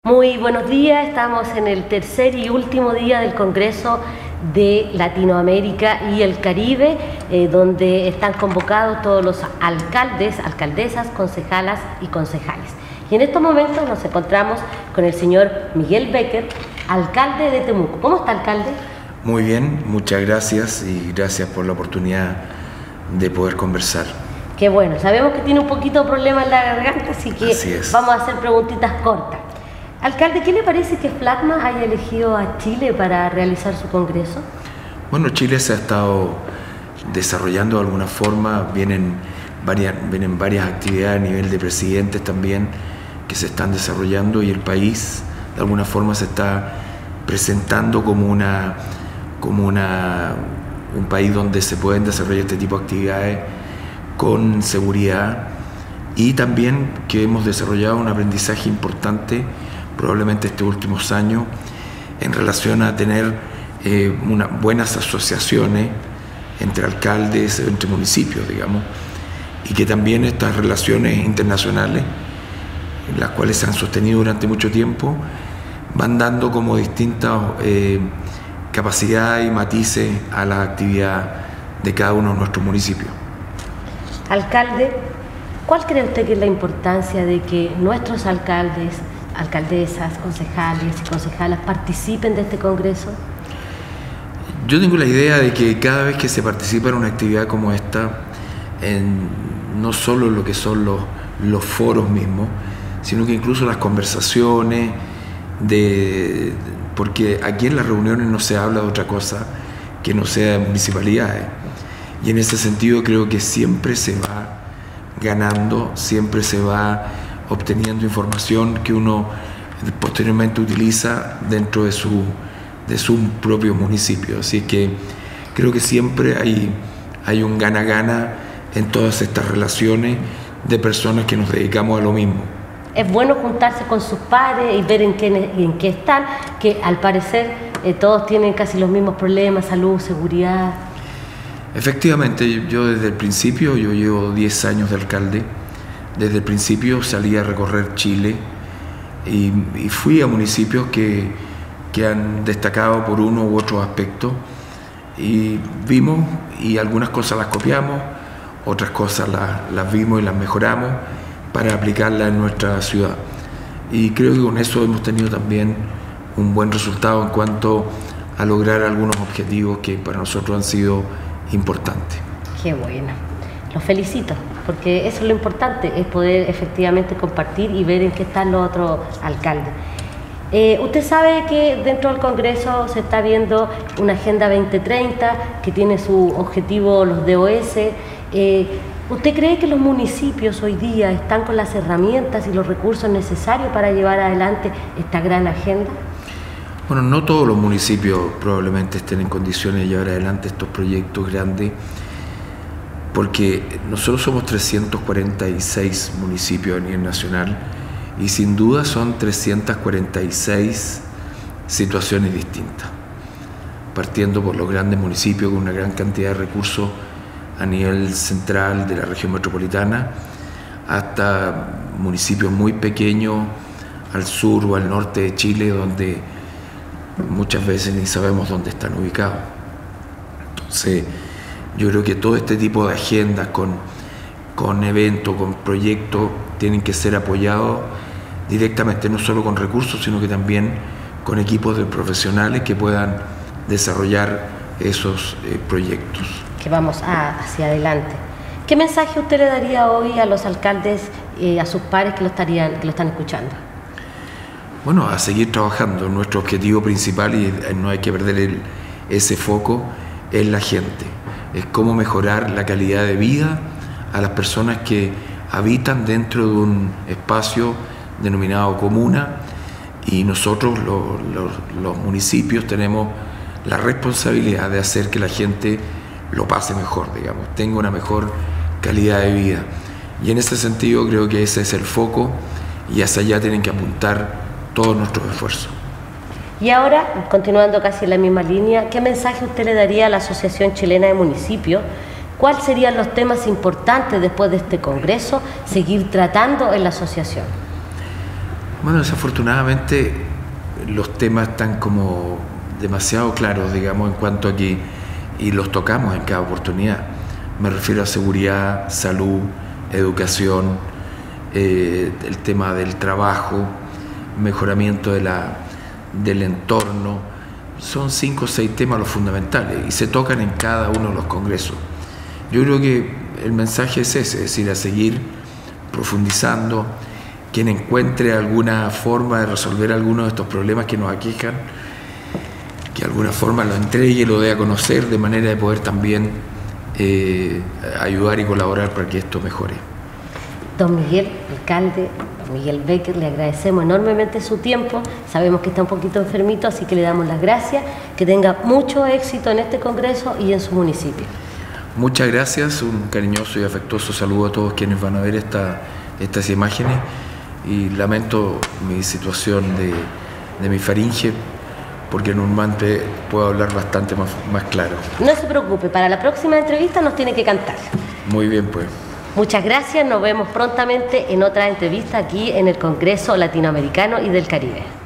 Muy buenos días, estamos en el tercer y último día del Congreso de Latinoamérica y el Caribe, donde están convocados todos los alcaldes, alcaldesas, concejalas y concejales. Y en estos momentos nos encontramos con el señor Miguel Becker, alcalde de Temuco. ¿Cómo está, alcalde? Muy bien, muchas gracias y gracias por la oportunidad de poder conversar. Qué bueno, sabemos que tiene un poquito de problema en la garganta, así que vamos a hacer preguntitas cortas. Alcalde, ¿qué le parece que FLACMA haya elegido a Chile para realizar su congreso? Bueno, Chile se ha estado desarrollando de alguna forma, vienen varias actividades a nivel de presidentes también que se están desarrollando, y el país de alguna forma se está presentando como un país donde se pueden desarrollar este tipo de actividades con seguridad, y también que hemos desarrollado un aprendizaje importante probablemente estos últimos años en relación a tener buenas asociaciones entre alcaldes, entre municipios, digamos, y que también estas relaciones internacionales, las cuales se han sostenido durante mucho tiempo, van dando como distintas capacidades y matices a la actividad de cada uno de nuestros municipios. Alcalde, ¿cuál cree usted que es la importancia de que nuestros alcaldes, alcaldesas, concejales y concejalas participen de este congreso? Yo tengo la idea de que cada vez que se participa en una actividad como esta, no solo lo que son los foros mismos, sino que incluso las conversaciones, porque aquí en las reuniones no se habla de otra cosa que no sea de municipalidades, y en ese sentido creo que siempre se va ganando, siempre se va obteniendo información que uno posteriormente utiliza dentro de su propio municipio. Así que creo que siempre hay un gana-gana en todas estas relaciones de personas que nos dedicamos a lo mismo. Es bueno juntarse con sus pares y ver en qué están, que al parecer todos tienen casi los mismos problemas, salud, seguridad. Efectivamente, yo desde el principio, yo llevo 10 años de alcalde, desde el principio salí a recorrer Chile y fui a municipios que han destacado por uno u otro aspecto, y vimos, y algunas cosas las copiamos, otras cosas las vimos y las mejoramos para aplicarlas en nuestra ciudad. Y creo que con eso hemos tenido también un buen resultado en cuanto a lograr algunos objetivos que para nosotros han sido importantes. Qué bueno, los felicito, porque eso es lo importante, es poder efectivamente compartir y ver en qué están los otros alcaldes. Usted sabe que dentro del Congreso se está viendo una Agenda 2030 que tiene su objetivo los DOS. ¿Usted cree que los municipios hoy día están con las herramientas y los recursos necesarios para llevar adelante esta gran agenda? Bueno, no todos los municipios probablemente estén en condiciones de llevar adelante estos proyectos grandes, porque nosotros somos 346 municipios a nivel nacional, y sin duda son 346 situaciones distintas, partiendo por los grandes municipios con una gran cantidad de recursos a nivel central de la región metropolitana, hasta municipios muy pequeños al sur o al norte de Chile, donde muchas veces ni sabemos dónde están ubicados. Entonces, yo creo que todo este tipo de agendas con eventos, con proyectos, tienen que ser apoyados directamente, no solo con recursos, sino que también con equipos de profesionales que puedan desarrollar esos proyectos. Que vamos hacia adelante. ¿Qué mensaje usted le daría hoy a los alcaldes, a sus pares que lo están escuchando? Bueno, a seguir trabajando. Nuestro objetivo principal, y no hay que perder ese foco, es la gente. Es cómo mejorar la calidad de vida a las personas que habitan dentro de un espacio denominado comuna, y nosotros, los municipios, tenemos la responsabilidad de hacer que la gente lo pase mejor, digamos, tenga una mejor calidad de vida. Y en ese sentido creo que ese es el foco, y hacia allá tienen que apuntar todos nuestros esfuerzos. Y ahora, continuando casi en la misma línea, ¿qué mensaje usted le daría a la Asociación Chilena de Municipios? ¿Cuáles serían los temas importantes después de este congreso seguir tratando en la asociación? Bueno, desafortunadamente los temas están como demasiado claros, digamos, en cuanto a que, y los tocamos en cada oportunidad. Me refiero a seguridad, salud, educación, el tema del trabajo, mejoramiento del entorno. Son 5 o 6 temas los fundamentales y se tocan en cada uno de los congresos. Yo creo que el mensaje es ese, es decir, a seguir profundizando. Quien encuentre alguna forma de resolver algunos de estos problemas que nos aquejan, que de alguna forma lo entregue, lo dé a conocer, de manera de poder también ayudar y colaborar para que esto mejore. Don Miguel, alcalde, don Miguel Becker, le agradecemos enormemente su tiempo. Sabemos que está un poquito enfermito, así que le damos las gracias. Que tenga mucho éxito en este congreso y en su municipio. Muchas gracias, un cariñoso y afectuoso saludo a todos quienes van a ver estas imágenes. Y lamento mi situación de mi faringe, porque normalmente puedo hablar bastante más claro. No se preocupe, para la próxima entrevista nos tiene que cantar. Muy bien, pues. Muchas gracias, nos vemos prontamente en otra entrevista aquí en el Congreso Latinoamericano y del Caribe.